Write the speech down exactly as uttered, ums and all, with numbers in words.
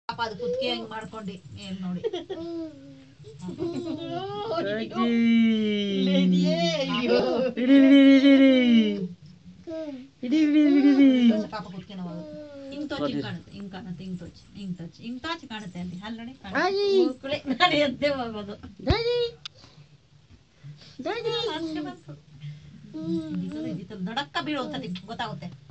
ಪಾಪ ಅದು ಕುತ್ತಿಗೆ ಹೆಂಗ್ ಮಾಡ್ಕೊಂಡು ಏನ್ ನೋಡಿ ಪಾಪ ಕುತ್ತಿಗೆ ನೋವು ಹಿಂಗ್ ತೋಚ್ ಹಿಂಗ್ ಕಾಣುತ್ತೆ ಹಿಂಗ್ ಕಾಣುತ್ತೆ ಹಿಂಗ್ ತೋಚ್ ಹಿಂಗ್ ತೋಚ್ ಹಿಂಗ್ ತೋಚ್ ಕಾಣುತ್ತೆ ಅಲ್ಲಿ ಅಲ್ಲಿ ನೋಡಿ ನಾನು ಎದ್ದೆ ಹೋಗೋದು ದಡಕ್ಕ ಬೀಳೋ ಗೊತ್ತಾಗುತ್ತೆ